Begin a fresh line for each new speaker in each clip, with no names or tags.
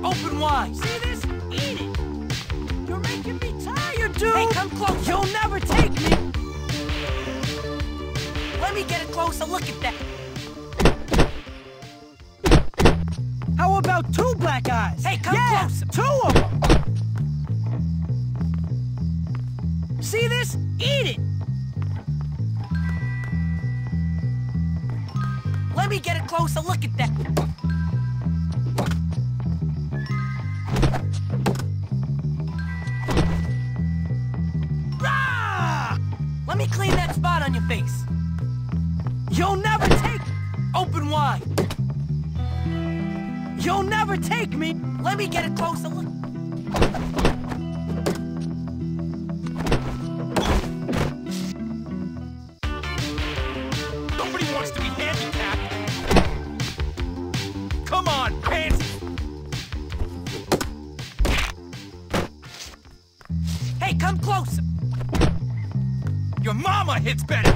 Open wide.
See this? Eat it. You're making me tired, dude.
Hey, come close.
You'll never take me.
Let me get a closer look at that.
How about 2 black eyes?
Hey, come
yeah,
closer.
2 of them. See this? Eat it.
Let me get a closer look at that.
Rah!
Let me clean that spot on your face.
You'll never take...
Open wide.
You'll never take me.
Let me get a closer look.
Nobody wants to be handicapped. Come on, pants.
Hey, come closer.
Your mama hits better.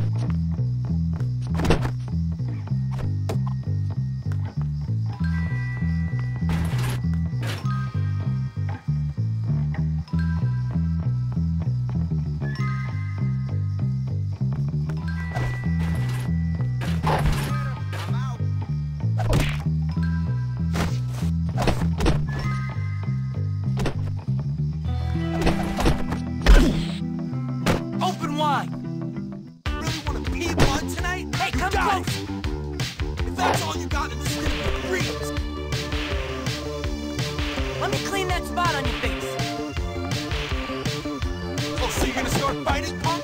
Open wide.
Really want to pee blood tonight?
Hey, come
Got it.
close.
If that's all you got, then this is gonna be a breeze.
Let me clean that spot on your face.
Oh, so you're gonna start fighting, punk?